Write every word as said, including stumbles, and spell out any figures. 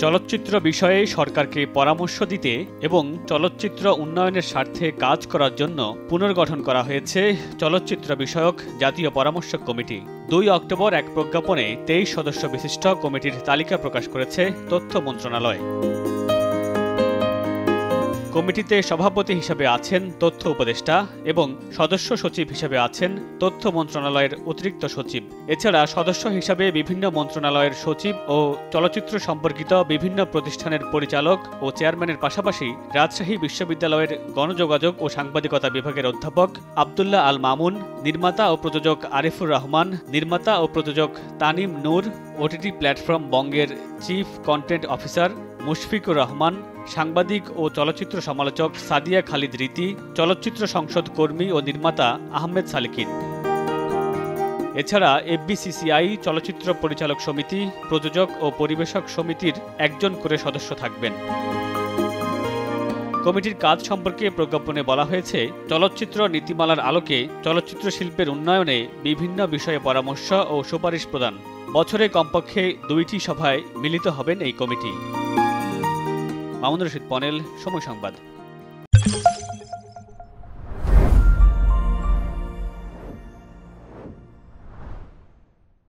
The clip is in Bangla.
চলচ্চিত্র বিষয়ে সরকারকে পরামর্শ দিতে এবং চলচ্চিত্র উন্নয়নের স্বার্থে কাজ করার জন্য পুনর্গঠন করা হয়েছে চলচ্চিত্র বিষয়ক জাতীয় পরামর্শক কমিটি। দুই অক্টোবর এক প্রজ্ঞাপনে তেইশ সদস্য বিশিষ্ট কমিটির তালিকা প্রকাশ করেছে তথ্য মন্ত্রণালয়। কমিটিতে সভাপতি হিসেবে আছেন তথ্য উপদেষ্টা এবং সদস্য সচিব হিসেবে আছেন তথ্য মন্ত্রণালয়ের অতিরিক্ত সচিব। এছাড়া সদস্য হিসাবে বিভিন্ন মন্ত্রণালয়ের সচিব ও চলচ্চিত্র সম্পর্কিত বিভিন্ন প্রতিষ্ঠানের পরিচালক ও চেয়ারম্যানের পাশাপাশি রাজশাহী বিশ্ববিদ্যালয়ের গণযোগাযোগ ও সাংবাদিকতা বিভাগের অধ্যাপক আব্দুল্লাহ আল মামুন, নির্মাতা ও প্রযোজক আরিফুর রহমান, নির্মাতা ও প্রযোজক তানিম নূর, ওটিটি প্ল্যাটফর্ম বঙ্গের chief content officer Mushfiqur Rahman, সাংবাদিক ও চলচ্চিত্র সমালোচক সাদিয়া খালিদ রীতি, চলচ্চিত্র সংসদ কর্মী ও নির্মাতা আহমেদ সালিকিন। এছাড়া এফবিসিসিআই, চলচ্চিত্র পরিচালক সমিতি, প্রযোজক ও পরিবেশক সমিতির একজন করে সদস্য থাকবেন। কমিটির কাজ সম্পর্কে প্রজ্ঞাপনে বলা হয়েছে, চলচ্চিত্র নীতিমালার আলোকে চলচ্চিত্র শিল্পের উন্নয়নে বিভিন্ন বিষয়ে পরামর্শ ও সুপারিশ প্রদান। বছরে কমপক্ষে দুইটি সভায় মিলিত হবেন এই কমিটি। মামুনুর রশিদ পনেল, সময় সংবাদ।